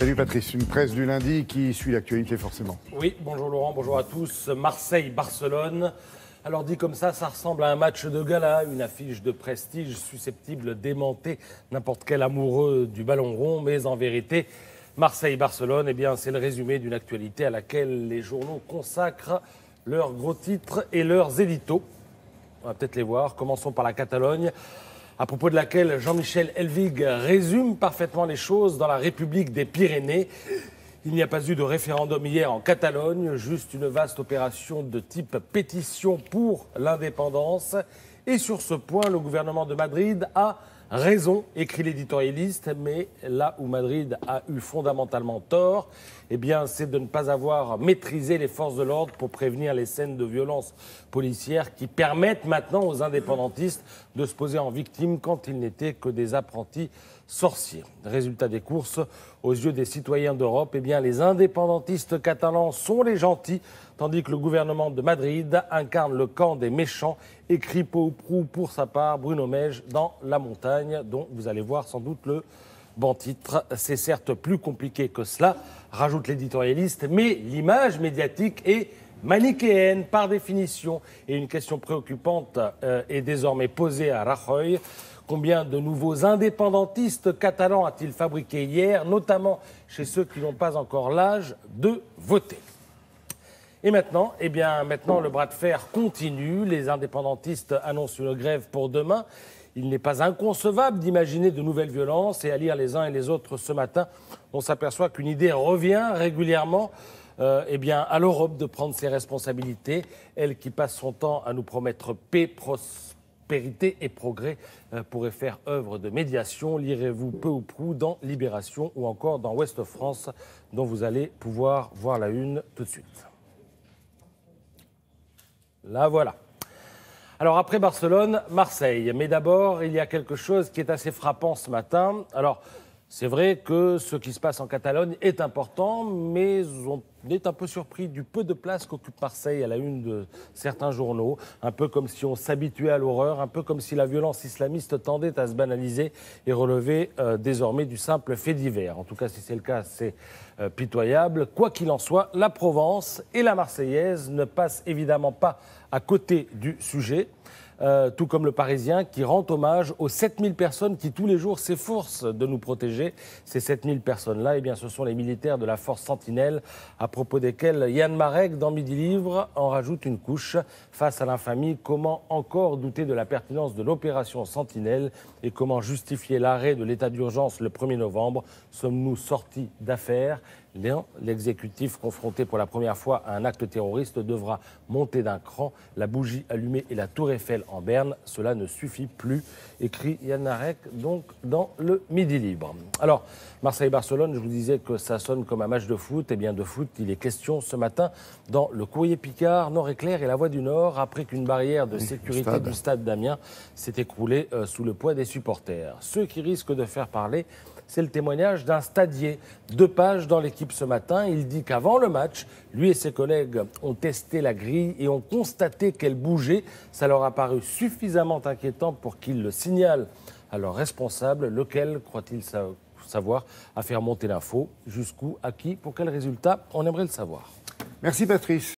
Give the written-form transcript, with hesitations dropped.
Salut Patrice, une presse du lundi qui suit l'actualité forcément. Oui, bonjour Laurent, bonjour à tous. Marseille-Barcelone. Alors dit comme ça ressemble à un match de gala, une affiche de prestige susceptible d'aimanter n'importe quel amoureux du ballon rond. Mais en vérité, Marseille-Barcelone, eh bien, c'est le résumé d'une actualité à laquelle les journaux consacrent leurs gros titres et leurs éditos. On va peut-être les voir. Commençons par la Catalogne, à propos de laquelle Jean-Michel Elvig résume parfaitement les choses dans la République des Pyrénées. Il n'y a pas eu de référendum hier en Catalogne, juste une vaste opération de type pétition pour l'indépendance. Et sur ce point, le gouvernement de Madrid a raison, écrit l'éditorialiste, mais là où Madrid a eu fondamentalement tort, eh bien, c'est de ne pas avoir maîtrisé les forces de l'ordre pour prévenir les scènes de violence policière qui permettent maintenant aux indépendantistes de se poser en victime quand ils n'étaient que des apprentis sorciers. Résultat des courses, aux yeux des citoyens d'Europe, eh bien, les indépendantistes catalans sont les gentils, tandis que le gouvernement de Madrid incarne le camp des méchants, écrit peu ou prou pour sa part Bruno Mege dans La Montagne, dont vous allez voir sans doute le bon titre. C'est certes plus compliqué que cela, rajoute l'éditorialiste, mais l'image médiatique est manichéenne par définition. Et une question préoccupante est désormais posée à Rajoy. Combien de nouveaux indépendantistes catalans a-t-il fabriqué hier, notamment chez ceux qui n'ont pas encore l'âge de voter? Et maintenant, maintenant, le bras de fer continue. Les indépendantistes annoncent une grève pour demain. Il n'est pas inconcevable d'imaginer de nouvelles violences. Et à lire les uns et les autres ce matin, on s'aperçoit qu'une idée revient régulièrement à l'Europe de prendre ses responsabilités. Elle qui passe son temps à nous promettre paix, prospérité et progrès pourrait faire œuvre de médiation. Lirez-vous peu ou prou dans Libération ou encore dans Ouest France, dont vous allez pouvoir voir la une tout de suite. La voilà. Alors après Barcelone, Marseille. Mais d'abord, il y a quelque chose qui est assez frappant ce matin. Alors, c'est vrai que ce qui se passe en Catalogne est important, mais on est un peu surpris du peu de place qu'occupe Marseille à la une de certains journaux. Un peu comme si on s'habituait à l'horreur, un peu comme si la violence islamiste tendait à se banaliser et relever désormais du simple fait divers. En tout cas, si c'est le cas, c'est pitoyable. Quoi qu'il en soit, la Provence et la Marseillaise ne passent évidemment pas à côté du sujet. Tout comme le Parisien qui rend hommage aux 7000 personnes qui tous les jours s'efforcent de nous protéger. Ces 7000 personnes-là, eh bien, ce sont les militaires de la force Sentinelle, à propos desquels Yann Marek, dans Midi Livre, en rajoute une couche. Face à l'infamie, comment encore douter de la pertinence de l'opération Sentinelle et comment justifier l'arrêt de l'état d'urgence le 1er novembre? Sommes-nous sortis d'affaires? L'exécutif, confronté pour la première fois à un acte terroriste, devra monter d'un cran. La bougie allumée et la tour Eiffel en berne, cela ne suffit plus, écrit Yann Marek donc dans le Midi Libre. Alors, Marseille-Barcelone, je vous disais que ça sonne comme un match de foot. Eh bien, de foot, il est question ce matin dans le Courrier Picard, Nord-Éclair et La Voix du Nord, après qu'une barrière de sécurité du stade d'Amiens s'est écroulée sous le poids des supporters. Ceux qui risquent de faire parler, c'est le témoignage d'un stadier. 2 pages dans l'équipe ce matin. Il dit qu'avant le match, lui et ses collègues ont testé la grille et ont constaté qu'elle bougeait. Ça leur a paru suffisamment inquiétant pour qu'ils le signalent à leur responsable, lequel, croit-il savoir, a fait remonter l'info. Jusqu'où, à qui, pour quel résultat? On aimerait le savoir. Merci Patrice.